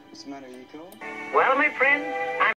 What's the matter, you cold? Well, my friend,